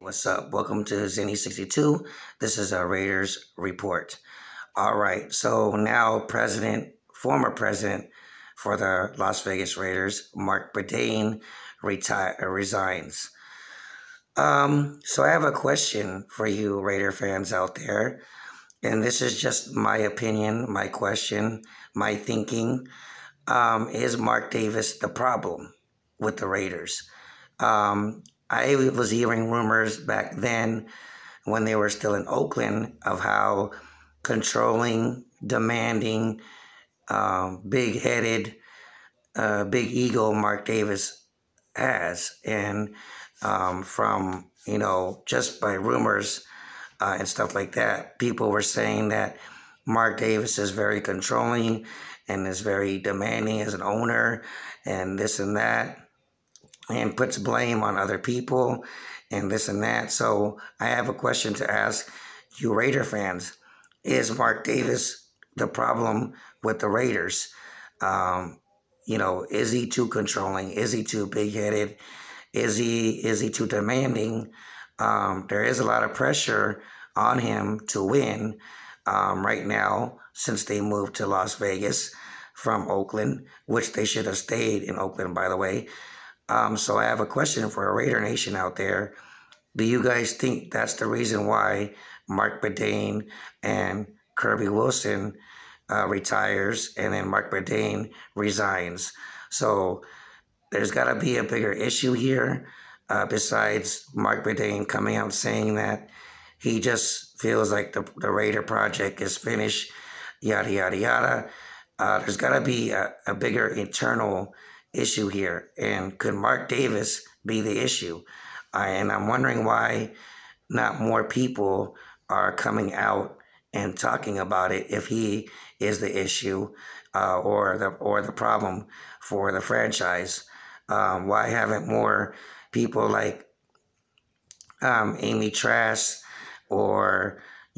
What's up? Welcome to Zenny62. This is a Raiders report. All right, so now former president for the Las Vegas Raiders, Mark Badain, resigns. So I have a question for you Raider fans out there, and this is just my opinion, my question, my thinking. Is Mark Davis the problem with the Raiders? I was hearing rumors back then when they were still in Oakland of how controlling, demanding, big headed, big ego Mark Davis has. And from, just by rumors and stuff like that, people were saying that Mark Davis is very controlling and is very demanding as an owner and this and that, and puts blame on other people and this and that. So I have a question to ask you Raider fans. Is Mark Davis the problem with the Raiders? Is he too controlling? Is he too big-headed? Is he too demanding? There is a lot of pressure on him to win right now since they moved to Las Vegas from Oakland, which they should have stayed in Oakland, by the way. So I have a question for a Raider Nation out there. Do you guys think that's the reason why Mark Badain and Kirby Wilson retires and then Mark Badain resigns? So there's got to be a bigger issue here besides Mark Badain coming out saying that he just feels like the Raider project is finished, yada, yada, yada. There's got to be a bigger internal issue here. And could Mark Davis be the issue? And I'm wondering why not more people are coming out and talking about it if he is the issue or the problem for the franchise. Why haven't more people like Amy Trask or,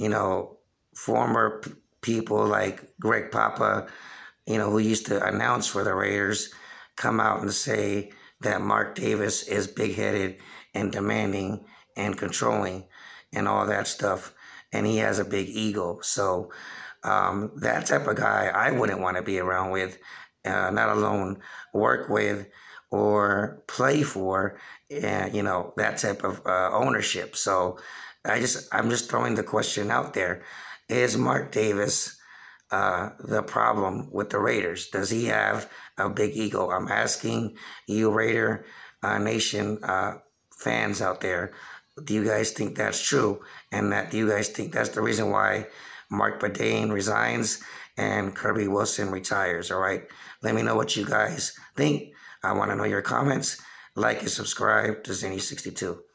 former people like Greg Papa, who used to announce for the Raiders, come out and say that Mark Davis is big-headed and demanding and controlling and all that stuff, and he has a big ego. So that type of guy I wouldn't want to be around with, not alone work with or play for, that type of ownership. So I'm just throwing the question out there. Is Mark Davis the problem with the Raiders? Does he have a big ego? I'm asking you Raider Nation fans out there, do you guys think that's true? And do you guys think that's the reason why Mark Badain resigns and Kirby Wilson retires? All right, let me know what you guys think. I want to know your comments. Like and subscribe to Zenny62.